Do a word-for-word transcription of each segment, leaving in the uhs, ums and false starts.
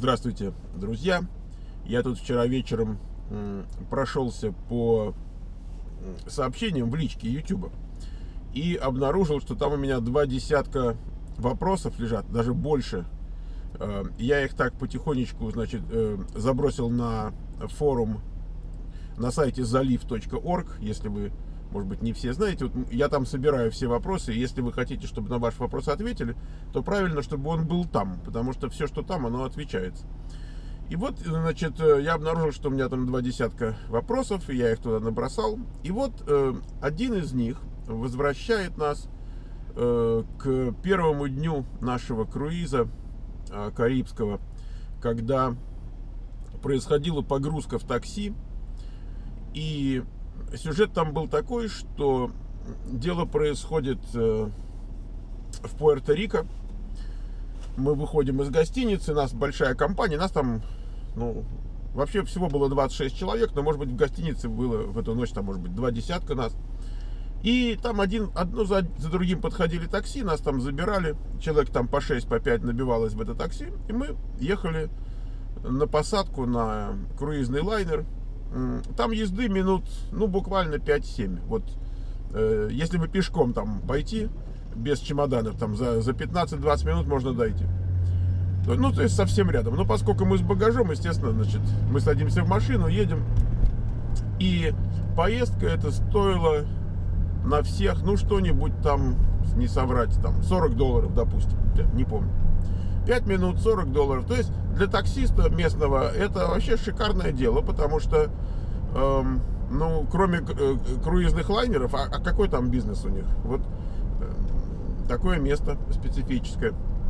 Здравствуйте, друзья! Я тут вчера вечером прошелся по сообщениям в личке YouTube и обнаружил, что там у меня два десятка вопросов лежат, даже больше. Я их так потихонечку, значит, забросил на форум на сайте залив точка орг. Если вы, может быть, не все знаете, вот я там собираю все вопросы, и если вы хотите, чтобы на ваш вопрос ответили, то правильно, чтобы он был там, потому что все, что там, оно отвечается. И вот, значит, я обнаружил, что у меня там два десятка вопросов, и я их туда набросал. И вот э, один из них возвращает нас э, к первому дню нашего круиза э, карибского, когда происходила погрузка в такси. И сюжет там был такой, что дело происходит э, в Пуэрто-Рико. Мы выходим из гостиницы, нас большая компания, нас там, ну, вообще всего было двадцать шесть человек, но, может быть, в гостинице было в эту ночь, там, может быть, два десятка нас. И там один, одно за, за другим подходили такси, нас там забирали, человек там по шесть, по пять набивалось в это такси, и мы ехали на посадку на круизный лайнер. Там езды минут, ну, буквально пять-семь. Вот, э, если бы пешком там пойти, без чемоданов, там за, за пятнадцать-двадцать минут можно дойти. Ну, то есть совсем рядом. Но поскольку мы с багажом, естественно, значит, мы садимся в машину, едем. И поездка эта стоила на всех, ну, что-нибудь там, не соврать, там, сорок долларов, допустим, не помню. пять минут, сорок долларов. То есть для таксиста местного это вообще шикарное дело, потому что, эм, ну, кроме э, круизных лайнеров, а, а какой там бизнес у них? Вот э, такое место специфическое.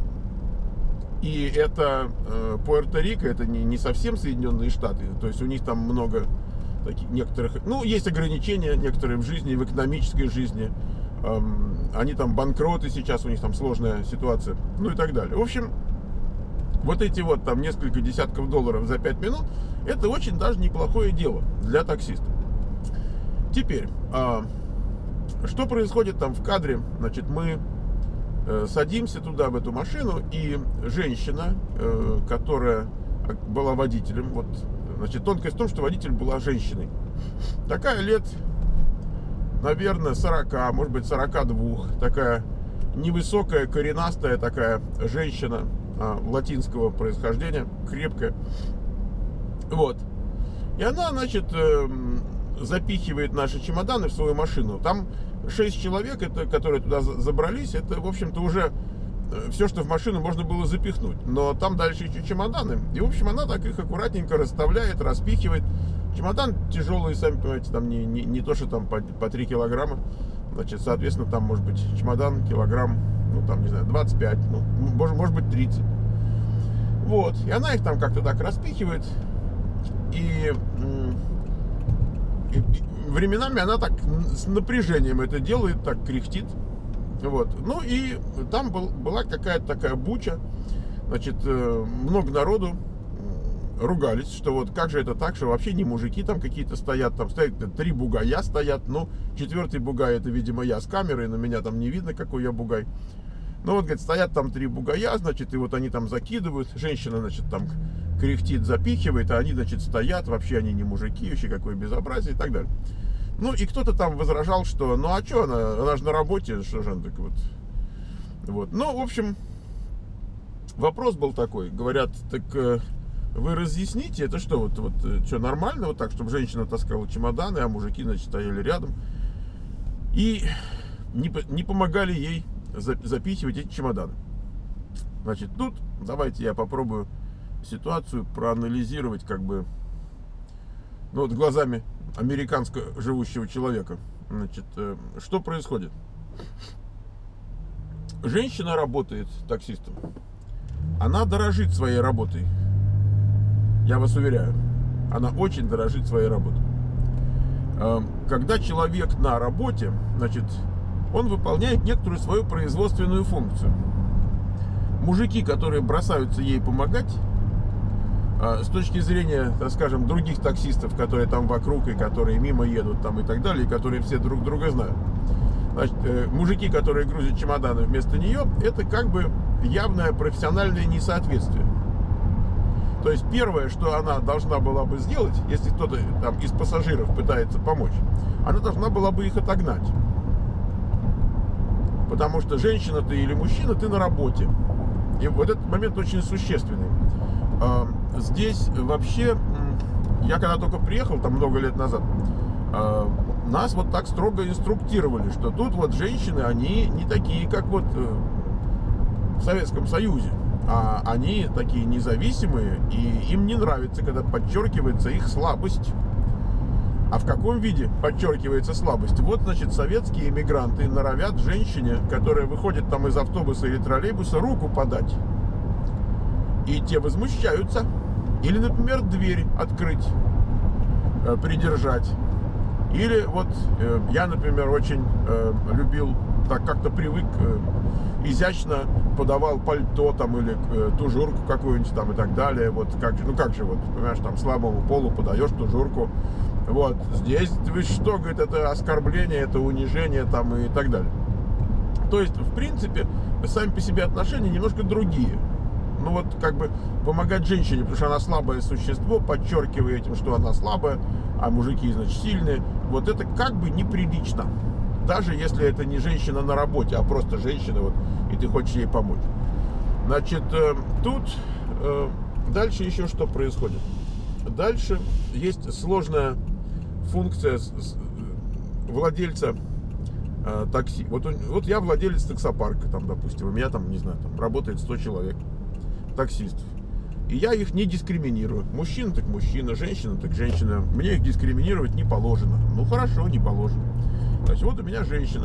И это э, Пуэрто-Рико, это не, не совсем Соединенные Штаты, то есть у них там много таких некоторых, ну, есть ограничения некоторые в жизни, в экономической жизни. Эм, они там банкроты сейчас, у них там сложная ситуация, ну и так далее. В общем, вот эти вот там несколько десятков долларов за пять минут, это очень даже неплохое дело для таксиста. Теперь, э, что происходит там в кадре? Значит, мы э, садимся туда, в эту машину, и женщина, э, которая была водителем, вот, значит, тонкость в том, что водитель была женщиной. Такая лет, наверное, сорока, может быть, сорока двух, такая невысокая, коренастая такая женщина а, латинского происхождения, крепкая. Вот. И она, значит, э, запихивает наши чемоданы в свою машину. Там шесть человек, это, которые туда забрались, это, в общем-то, уже все, что в машину можно было запихнуть. Но там дальше еще чемоданы. И, в общем, она так их аккуратненько расставляет, распихивает. Чемодан тяжелый, сами понимаете, там не, не, не то, что там по, по три килограмма. Значит, соответственно, там может быть чемодан килограмм, ну, там, не знаю, двадцать пять, ну, может, может быть, тридцать. Вот. И она их там как-то так распихивает. И, и, и временами она так с напряжением это делает, так кряхтит. Вот. Ну и там был, была какая-то такая буча. Значит, много народу ругались, что вот как же это так, что вообще не мужики там какие-то стоят, там стоят три бугая стоят, ну, четвертый бугай, это, видимо, я с камерой, но меня там не видно, какой я бугай. Ну, вот, говорит, стоят там три бугая, значит, и вот они там закидывают, женщина, значит, там кряхтит, запихивает, а они, значит, стоят, вообще они не мужики, вообще какое безобразие и так далее. Ну, и кто-то там возражал, что, ну, а что она, она же на работе, что же она так вот. Вот, ну, в общем, вопрос был такой, говорят, так... Вы разъясните, это что, вот, вот что, нормально вот так, чтобы женщина таскала чемоданы, а мужики, значит, стояли рядом и не, не помогали ей запихивать эти чемоданы. Значит, тут давайте я попробую ситуацию проанализировать, как бы, ну, вот глазами американско живущего человека. Значит, что происходит? Женщина работает таксистом. Она дорожит своей работой. Я вас уверяю, она очень дорожит своей работой. Когда человек на работе, значит, он выполняет некоторую свою производственную функцию. Мужики, которые бросаются ей помогать, с точки зрения, так скажем, других таксистов, которые там вокруг и которые мимо едут там и так далее, и которые все друг друга знают. Значит, мужики, которые грузят чемоданы вместо нее, это как бы явное профессиональное несоответствие. То есть первое, что она должна была бы сделать, если кто-то там из пассажиров пытается помочь, она должна была бы их отогнать. Потому что женщина ты или мужчина, ты на работе. И вот этот момент очень существенный. Здесь вообще, я когда только приехал, там много лет назад, нас вот так строго инструктировали, что тут вот женщины, они не такие, как вот в Советском Союзе. А они такие независимые, и им не нравится, когда подчеркивается их слабость. А в каком виде подчеркивается слабость? Вот, значит, советские эмигранты норовят женщине, которая выходит там из автобуса или троллейбуса, руку подать. И те возмущаются. Или, например, дверь открыть, придержать. Или вот я, например, очень любил, так как-то привык, изящно подавал пальто там или тужурку какую-нибудь там и так далее. Вот как же, ну как же, вот, понимаешь, там слабому полу подаешь тужурку. Вот, здесь, вы что, говорит, это оскорбление, это унижение там и так далее. То есть, в принципе, сами по себе отношения немножко другие. Ну вот, как бы, помогать женщине, потому что она слабое существо, подчеркивая этим, что она слабая, а мужики, значит, сильные. Вот это как бы неприлично. Даже если это не женщина на работе, а просто женщина, вот, и ты хочешь ей помочь. Значит, тут дальше еще что происходит. Дальше есть сложная функция владельца э, такси. Вот, вот я владелец таксопарка, там, допустим, у меня там, не знаю, там работает сто человек таксистов. И я их не дискриминирую. Мужчина так мужчина, женщина так женщина. Мне их дискриминировать не положено. Ну хорошо, не положено. Значит, вот у меня женщина.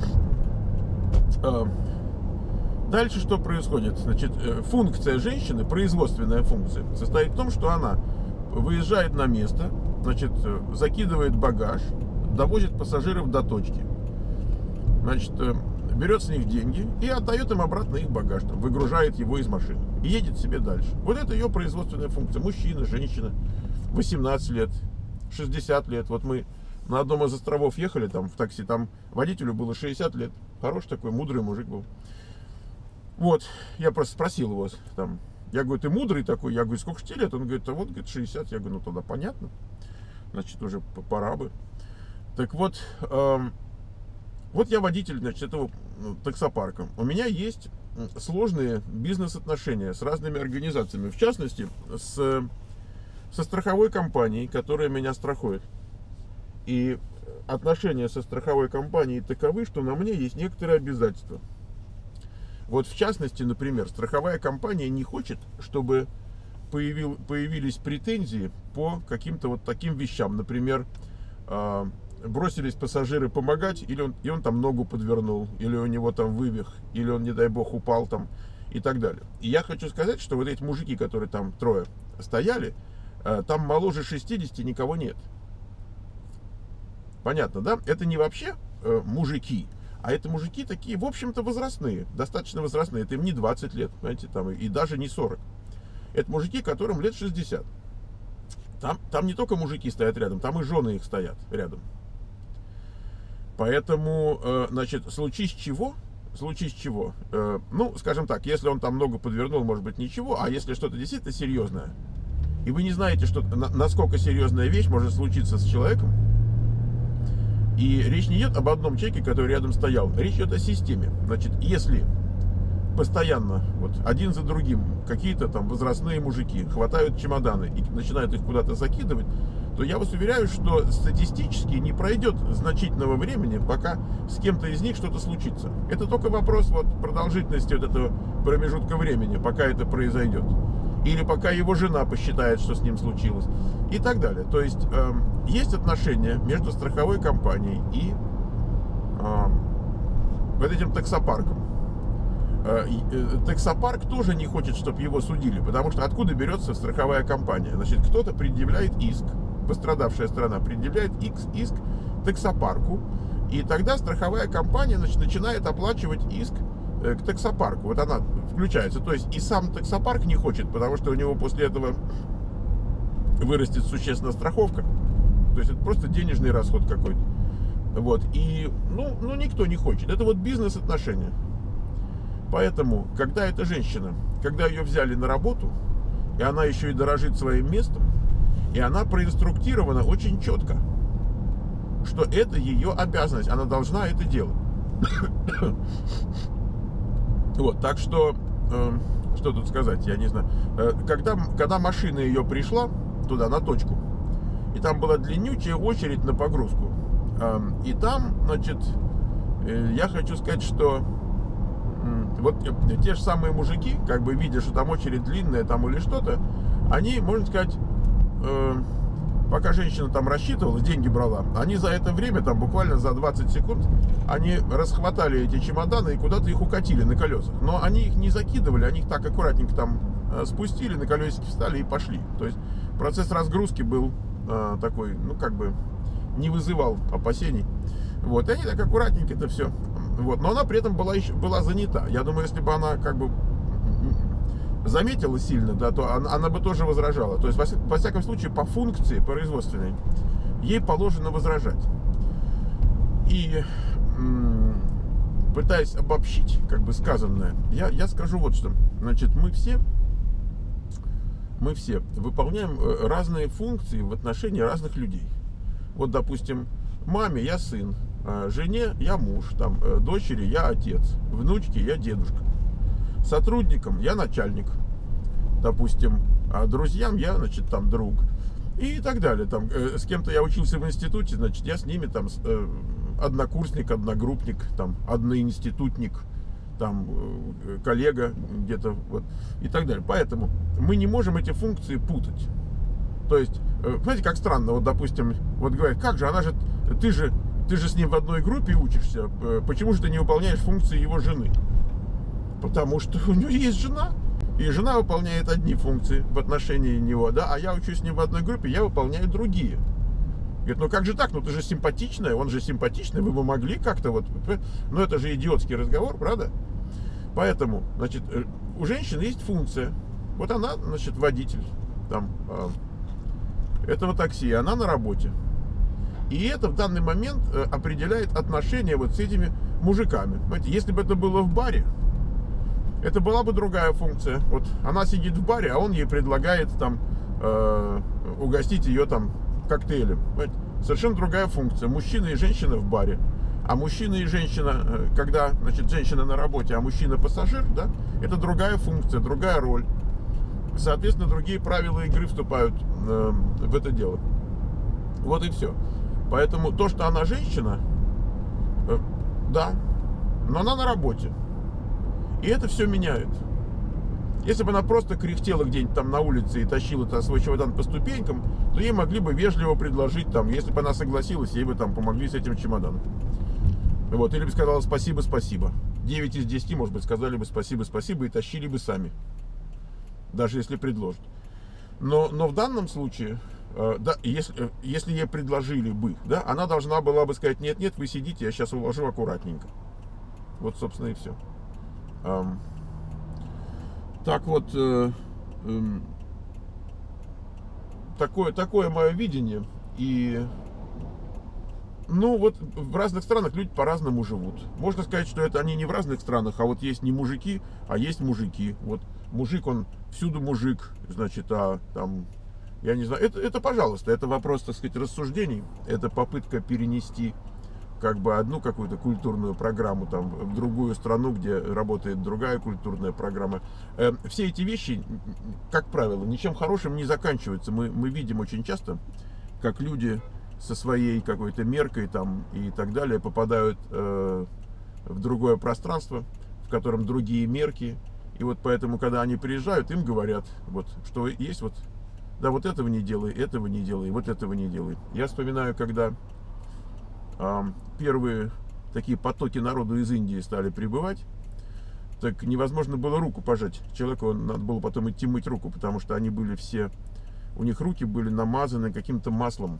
Э, дальше что происходит? Значит, э, функция женщины, производственная функция, состоит в том, что она выезжает на место, значит, закидывает багаж, довозит пассажиров до точки, значит, берет с них деньги и отдает им обратно их багаж, там, выгружает его из машины и едет себе дальше. Вот это ее производственная функция. Мужчина, женщина, восемнадцать лет, шестьдесят лет. Вот мы на одном из островов ехали там в такси, там водителю было шестьдесят лет. Хороший такой, мудрый мужик был. Вот, я просто спросил его там. Я говорю, ты мудрый такой? Я говорю, сколько тебе лет? Он говорит, а вот, говорит, шестьдесят. Я говорю, ну тогда понятно. Значит, уже пора бы. Так вот, эм, вот я водитель, значит, этого таксопарка. У меня есть сложные бизнес-отношения с разными организациями. В частности, с, со страховой компанией, которая меня страхует. И отношения со страховой компанией таковы, что на мне есть некоторые обязательства. Вот в частности, например, страховая компания не хочет, чтобы появил, появились претензии по каким-то вот таким вещам. Например, э, бросились пассажиры помогать, или он, и он там ногу подвернул, или у него там вывих, или он, не дай бог, упал там и так далее. И я хочу сказать, что вот эти мужики, которые там трое стояли, э, там моложе шестидесяти никого нет. Понятно, да? Это не вообще э, мужики. А это мужики такие, в общем-то, возрастные, достаточно возрастные. Это им не двадцать лет, понимаете, там, и даже не сорок. Это мужики, которым лет шестьдесят. Там, там не только мужики стоят рядом, там и жены их стоят рядом. Поэтому, э, значит, случись чего, случись чего, э, ну, скажем так, если он там много подвернул, может быть, ничего, а если что-то действительно серьезное, и вы не знаете, что, на, насколько серьезная вещь может случиться с человеком, и речь не идет об одном человеке, который рядом стоял. Речь идет о системе. Значит, если постоянно, вот, один за другим, какие-то там возрастные мужики хватают чемоданы и начинают их куда-то закидывать, то я вас уверяю, что статистически не пройдет значительного времени, пока с кем-то из них что-то случится. Это только вопрос вот продолжительности вот этого промежутка времени, пока это произойдет. Или пока его жена посчитает, что с ним случилось. И так далее. То есть, э, есть отношения между страховой компанией и э, вот этим таксопарком. Э, э, таксопарк тоже не хочет, чтобы его судили, потому что откуда берется страховая компания? Значит, кто-то предъявляет иск, пострадавшая сторона предъявляет иск таксопарку, и тогда страховая компания, значит, начинает оплачивать иск к таксопарку. Вот она включается. То есть и сам таксопарк не хочет, потому что у него после этого вырастет существенно страховка. То есть это просто денежный расход какой-то. Вот. И ну, ну никто не хочет. Это вот бизнес-отношения. Поэтому, когда эта женщина, когда ее взяли на работу, и она еще и дорожит своим местом, и она проинструктирована очень четко, что это ее обязанность, она должна это делать. Вот, так что, э, что тут сказать, я не знаю. Э, когда, когда машина ее пришла туда, на точку, и там была длиннючая очередь на погрузку, э, и там, значит, э, я хочу сказать, что э, вот те же самые мужики, как бы видя, что там очередь длинная там или что-то, они, можно сказать, э, пока женщина там рассчитывала, деньги брала, они за это время, там буквально за двадцать секунд, они расхватали эти чемоданы и куда-то их укатили на колесах. Но они их не закидывали, они их так аккуратненько там спустили, на колесики встали и пошли. То есть процесс разгрузки был э, такой, ну как бы не вызывал опасений. Вот, и они так аккуратненько это все. Вот, но она при этом была, еще, была занята. Я думаю, если бы она как бы заметила сильно, да, то она, она бы тоже возражала. То есть, во, во всяком случае, по функции производственной ей положено возражать. И м, пытаясь обобщить, как бы сказанное, я, я скажу вот что. Значит, мы все, мы все выполняем разные функции в отношении разных людей. Вот, допустим, маме я сын, жене я муж, там, дочери я отец, внучке я дедушка. Сотрудникам я начальник, допустим, а друзьям я, значит, там друг и так далее. Там э, с кем-то я учился в институте, значит, я с ними там э, однокурсник, одногруппник, там одноинститутник, там э, коллега где-то вот и так далее. Поэтому мы не можем эти функции путать. То есть, э, знаете, как странно, вот, допустим, вот говорят, как же, она же, ты же, ты же с ним в одной группе учишься, э, почему же ты не выполняешь функции его жены? Потому что у него есть жена, и жена выполняет одни функции в отношении него, да, а я учусь с ним в одной группе, я выполняю другие. Говорит, ну как же так, ну ты же симпатичная, он же симпатичный, вы бы могли как-то вот, ну это же идиотский разговор, правда? Поэтому, значит, у женщины есть функция, вот она, значит, водитель там этого такси, она на работе. И это в данный момент определяет отношения вот с этими мужиками. Понимаете, если бы это было в баре, это была бы другая функция. Вот она сидит в баре, а он ей предлагает там э, угостить ее там коктейлем. Понимаете? Совершенно другая функция. Мужчина и женщина в баре. А мужчина и женщина, когда, значит, женщина на работе, а мужчина пассажир, да, это другая функция, другая роль. Соответственно, другие правила игры вступают э, в это дело. Вот и все. Поэтому то, что она женщина, э, да, но она на работе. И это все меняет. Если бы она просто кряхтела где-нибудь там на улице и тащила -то свой чемодан по ступенькам, то ей могли бы вежливо предложить, там, если бы она согласилась, ей бы там помогли с этим чемоданом. Вот, или бы сказала спасибо, спасибо. девять из десяти, может быть, сказали бы спасибо, спасибо и тащили бы сами. Даже если предложат. Но, но в данном случае, э, да, если, если ей предложили бы, да, она должна была бы сказать, нет, нет, вы сидите, я сейчас уложу аккуратненько. Вот, собственно, и все. Um, так вот, э, э, такое, такое мое видение. И, ну, вот в разных странах люди по-разному живут. Можно сказать, что это они не в разных странах, а вот есть не мужики, а есть мужики. Вот мужик, он всюду мужик, значит, а там, я не знаю, это, это пожалуйста, это вопрос, так сказать, рассуждений, это попытка перенести как бы одну какую-то культурную программу там в другую страну, где работает другая культурная программа. Э, все эти вещи, как правило, ничем хорошим не заканчиваются. Мы, мы видим очень часто, как люди со своей какой-то меркой там и так далее попадают э, в другое пространство, в котором другие мерки. И вот поэтому, когда они приезжают, им говорят, вот, что есть вот, да, вот этого не делай, этого не делай, вот этого не делай. Я вспоминаю, когда первые такие потоки народу из Индии стали прибывать, так невозможно было руку пожать человеку, надо было потом идти мыть руку, потому что они были все, у них руки были намазаны каким-то маслом,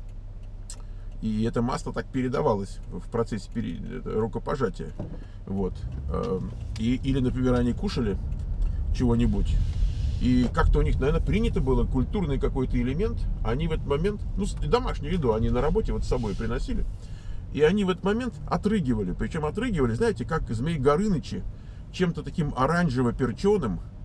и это масло так передавалось в процессе рукопожатия, вот. И, или, например, они кушали чего-нибудь, и как-то у них, наверное, принято было, культурный какой-то элемент, они в этот момент, ну, домашнюю еду они на работе вот с собой приносили, и они в этот момент отрыгивали, причем отрыгивали, знаете, как Змей Горынычи, чем-то таким оранжево-перченым,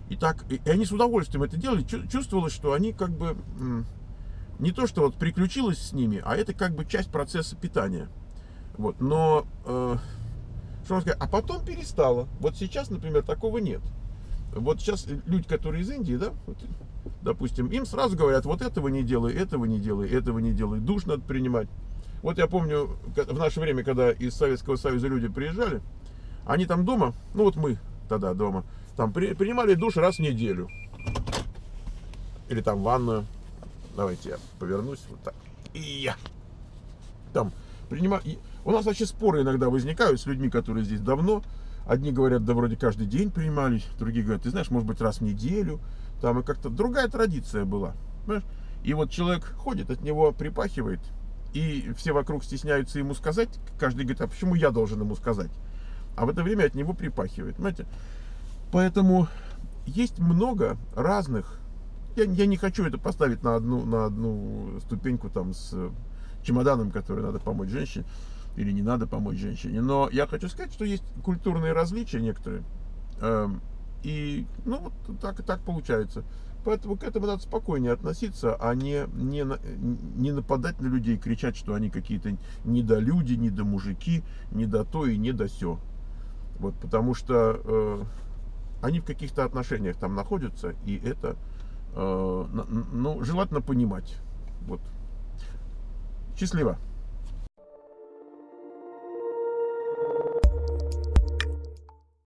И так, и, и они с удовольствием это делали. Чувствовалось, что они как бы не то, что вот приключилось с ними, а это как бы часть процесса питания. Вот, но э, что можно сказать? А потом перестало. Вот сейчас, например, такого нет. Вот сейчас люди, которые из Индии, да, вот, допустим, им сразу говорят: вот этого не делай, этого не делай, этого не делай, душ надо принимать. Вот я помню, в наше время, когда из Советского Союза люди приезжали, они там дома, ну вот мы тогда дома, там при, принимали душ раз в неделю. Или там ванную. Давайте я повернусь вот так. И я там принимаю. У нас вообще споры иногда возникают с людьми, которые здесь давно. Одни говорят, да вроде каждый день принимались, другие говорят, ты знаешь, может быть, раз в неделю. Там и как-то другая традиция была. Понимаешь? И вот человек ходит, от него припахивает, и все вокруг стесняются ему сказать. Каждый говорит: а почему я должен ему сказать? А в это время от него припахивает. Понимаете? Поэтому есть много разных. Я, я не хочу это поставить на одну, на одну ступеньку там с чемоданом, который надо помочь женщине, или не надо помочь женщине. Но я хочу сказать, что есть культурные различия некоторые. Эм, и ну вот так и так получается. Поэтому к этому надо спокойнее относиться, а не, не, не нападать на людей, кричать, что они какие-то недолюди, недомужики, не до то и не до сё. Вот, потому что э, они в каких-то отношениях там находятся, и это э, ну, желательно понимать. Вот. Счастливо.